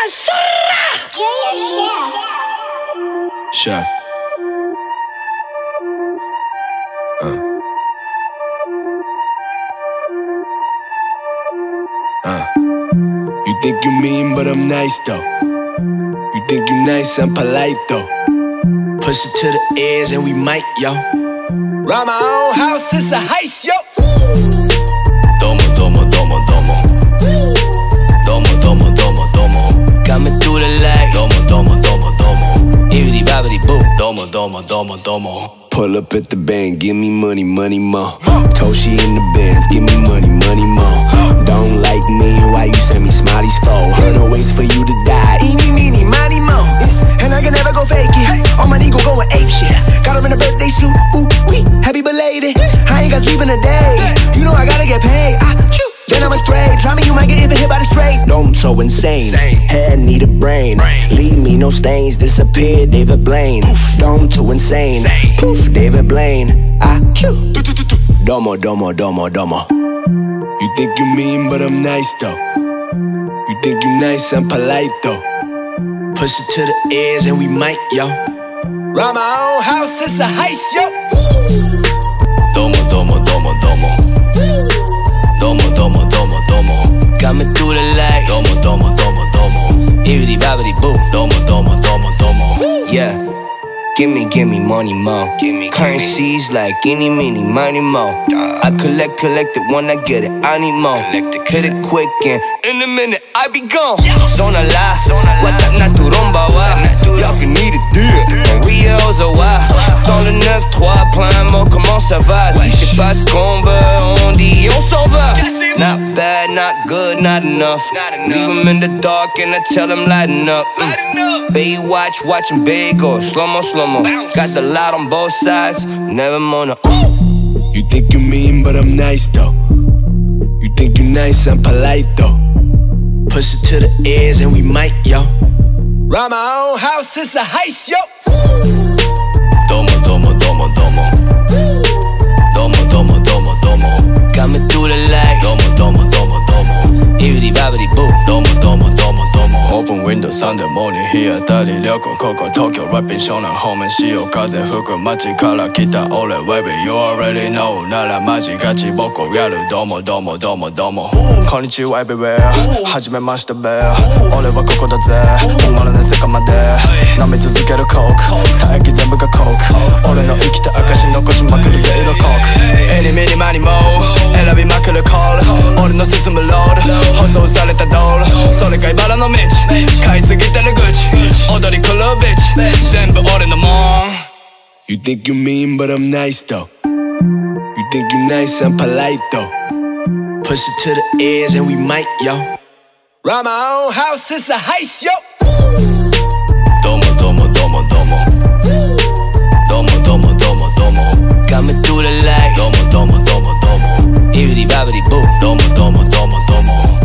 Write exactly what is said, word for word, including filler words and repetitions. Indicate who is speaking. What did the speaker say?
Speaker 1: Junior Chef.
Speaker 2: Chef. Uh. Uh. You think you mean, but I'm nice though. You think you nice, I'm polite though. Push it to the edge and we might, yo. Round my own house, it's a heist, yo. Domo, domo, domo, domo. Domo, domo, domo, domo. Got me through the light. Domo, domo, domo, domo. Ibbity bobbity boo. Domo, domo, domo, domo. Pull up at the bank, give me money, money more. Toshi in the Benz, give me money, money more. Don't like me, why you send me smileys for? Gonna wait for you to die. Eeny, meeny, miny, mo. And I can never go fake it. On my ego going ape shit. Got her in a birthday suit, ooh, wee, happy belated. I ain't got sleep in a day. You know I gotta get paid. I chew, then I'ma spray. Try me, you might get even hit by the straight. No, I'm so insane. Head need a brain. Leave me no stains. Disappear, David Blaine. Dome too insane. Poof, David Blaine. I chew. Domo, domo, domo, domo. You think you mean, but I'm nice though. You think you nice, I'm polite though. Push it to the edge and we might, yo. Round my own house, it's a heist, yo. Domo, domo, domo, domo. Domo, domo, domo, domo. Got me through the light. Domo, domo, domo, domo. Ibbity bobbity boo. Domo, domo, domo, domo. Yeah. Gimme, gimme money mo. Gimme currencies like any, mini, money mo. I collect, collect it when I get it. I need more. Hit it quick and in a minute I be gone. Zona la, guata na tu rumba wa. Y'all can need a deal. Maria Ozawa. Dans le neuf trois, plein mot, comment ça va? Si c'est pas ce qu'on veut, on dit on s'en va. Not bad, not good, not enough. Leave them in the dark and I tell them lighten up. Mm. Baywatch, watching big or slow-mo, slow-mo. Got the light on both sides, never wanna. You think you mean, but I'm nice though. You think you nice, I'm polite though. Push it to the edge and we might, yo. Round my own house, it's a heist, yo. Domo, domo, domo, domo. Domo, domo, domo, domo. Got me through the light. Domo, domo, domo, domo. Ibbity bobbity boo. Domo, domo, domo, domo. Open window Sunday morning here. Tali Lyoko, Coco, Tokyo, rapping Shonan, home and Shio, Kaze, Fuku, Machi, Kara, Kita, Ole, Webby. You already know. Nara, Machi, Gachi, Boko, Yaru, Domo, Domo, Domo, Domo. Konnichiwa everywhere. Hajimemashita bear. Ole wa koko da ze. Tomara ne seka made. Nami tsuzukeru coke. Taeki zenbu ga coke. Ore no ikita akashi nokoshi makuru ze iro coke. Any, many, money, mo. Erabi makuru call. Ore no susumu road. Hosou sareta door. Sore ga ibara no michi. Kai sugiteru guchi. Odori kuru bitch. Zenbu ore no mon. You think you mean, but I'm nice though. You think you nice, I'm polite though. Push it to the edge and we might, yo. Round my own house, it's a heist, yo. Domo, domo, domo, domo. Domo, domo, domo, domo. Got me through the light. Domo, domo, domo, domo. Ibbity bobbity boo. Domo, domo, domo, domo.